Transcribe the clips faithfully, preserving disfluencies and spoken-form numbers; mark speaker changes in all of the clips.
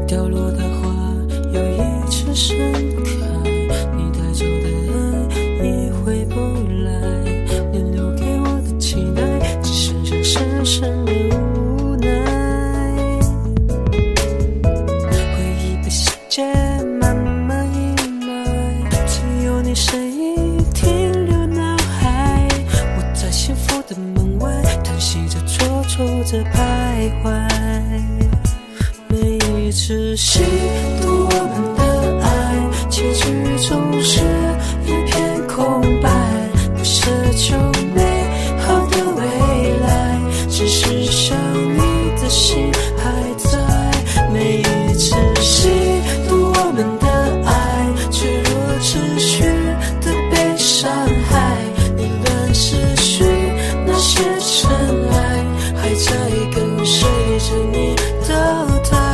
Speaker 1: 掉落的花又一次盛开，你带走的爱已回不来，连留给我的期待只剩下深深的无奈。回忆被时间慢慢阴霾，只有你声音停留脑海。我在幸福的门外叹息着，蹉跎着徘徊。每一次细读我们的爱，结局总是一片空白，不奢求美好的未来，只是想你的心还在。每一次细读我们的爱，脆弱持续的被伤害，凌乱思绪那些尘埃，还在跟随着你的态。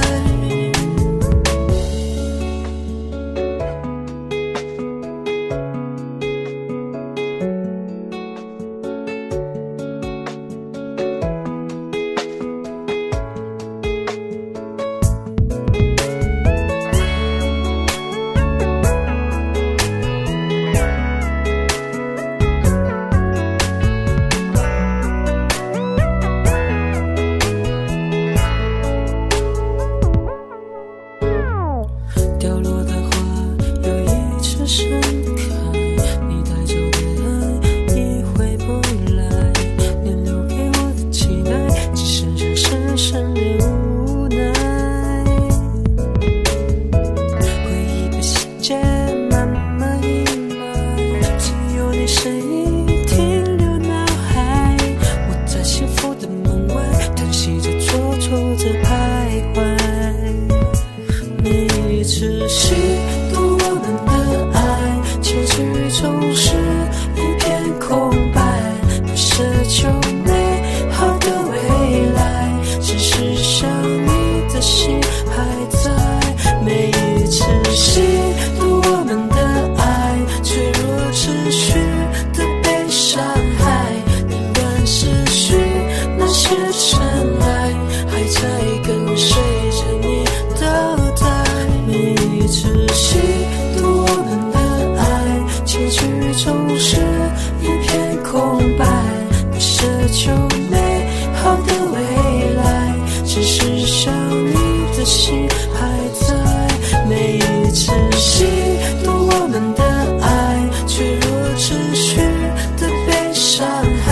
Speaker 1: 掉落的花又一次盛开，你带走的爱已回不来，连留给我的期待只剩下深深的无奈。回忆被时间慢慢阴霾，只有你声音停留脑海。我在幸福的门外叹息着，蹉跎着徘徊。每一次细读我们的爱，结局总是一片空白，不奢求美好的未来，只是想你的心还在。每一次细读我们的爱，脆弱持续的被伤害，凌乱思绪那些尘埃，还在跟随着你的态。每一次细读我们的爱，结局总是一片空白，不奢求美好的未来，只是想你的心还在。每一次细读我们的爱，脆弱持续的被伤害。